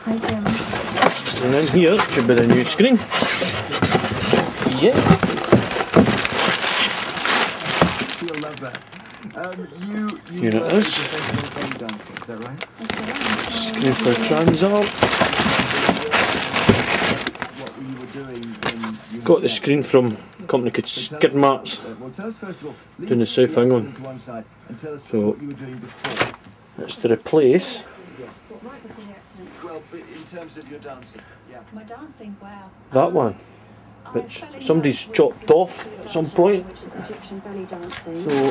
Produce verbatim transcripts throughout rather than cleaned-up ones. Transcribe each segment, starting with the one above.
Hi Tim. And in here should be the new screen. Yeah. You'll love that. Um, you, you Here it is. Is that right? Screen for Transalt. What you were doing when you Got the screen from a company called Skidmarks Well, tell us first of all, down in South England. to one side and tell us So what you were doing before. it's to replace Right before the accident. Well, but in terms of your dancing, yeah. My dancing, wow. that one, which somebody's chopped off at some point. Which is Egyptian belly dancing. So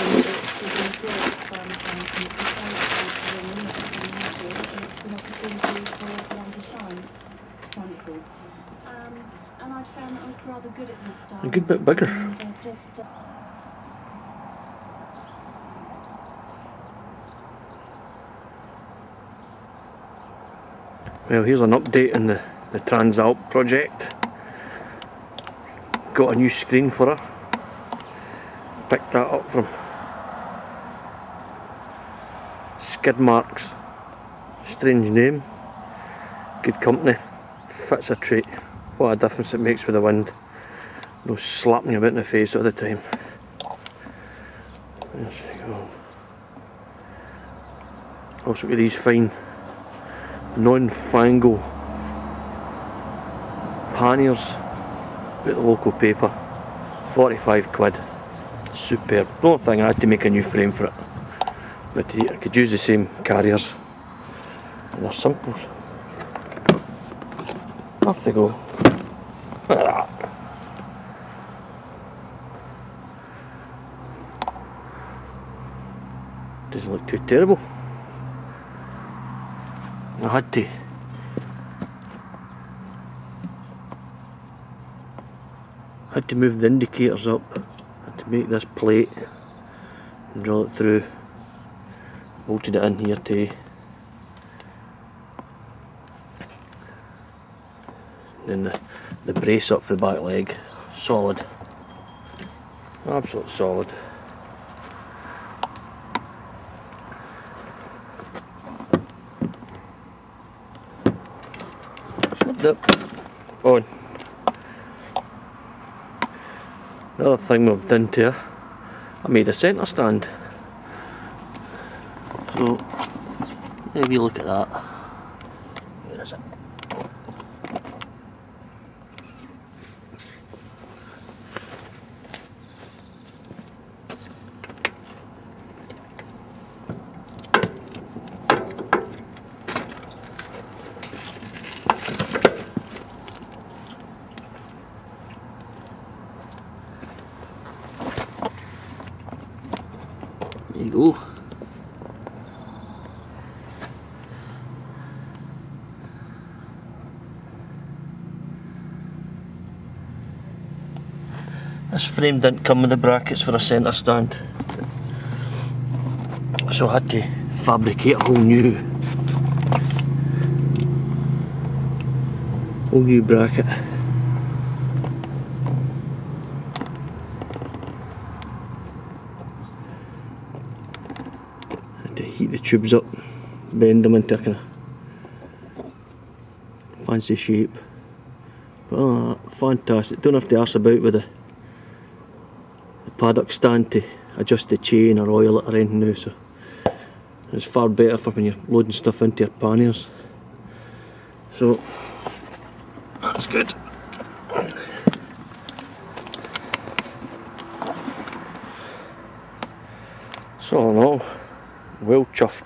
and I found that I was rather good at this dance. a good bit bigger. And I've just, uh, Well, here's an update on the, the Transalp project. Got a new screen for her. Picked that up from Skidmarks. Strange name. Good company. Fits a treat. What a difference it makes with the wind. No slapping you about in the face all the time. There you go. Also got these fine non-fango panniers at the local paper, forty-five quid, superb. The only thing I had to make a new frame for it, but I could use the same carriers and they're simples. Off they go. Look at that. Doesn't look too terrible. I had to had to move the indicators up, had to make this plate and draw it through, bolted it in here too. Then the, the brace up for the back leg, solid, absolute solid. Yep. On. The other thing we've done to her, I made a centre stand. So, maybe look at that. Where is it? There you go. This frame didn't come with the brackets for a centre stand, so I had to fabricate a whole new, whole new bracket. To heat the tubes up, bend them into a kind of fancy shape. But oh, fantastic, don't have to arse about with the, the paddock stand to adjust the chain or oil it or anything now, so it's far better for when you're loading stuff into your panniers. So that's good. So all in all, well chuffed.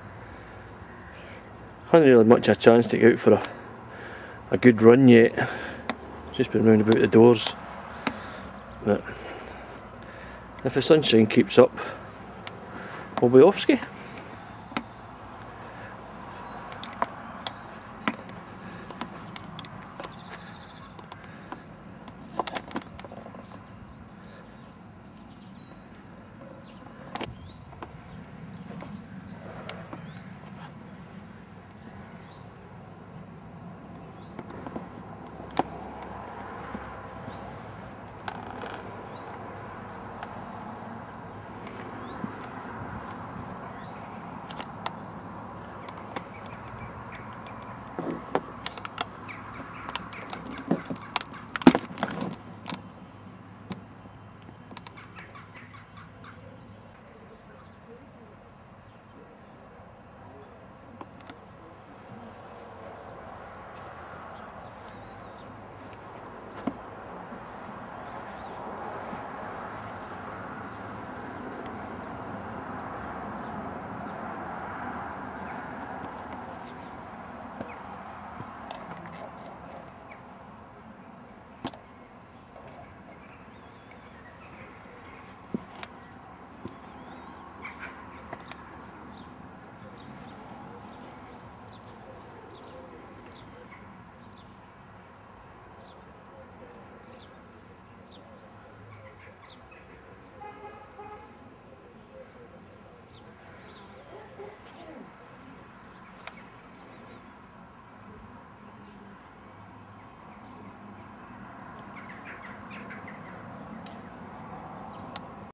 Hadn't really much of a chance to get out for a, a good run yet. Just been round about the doors. But if the sunshine keeps up, we'll be off ski.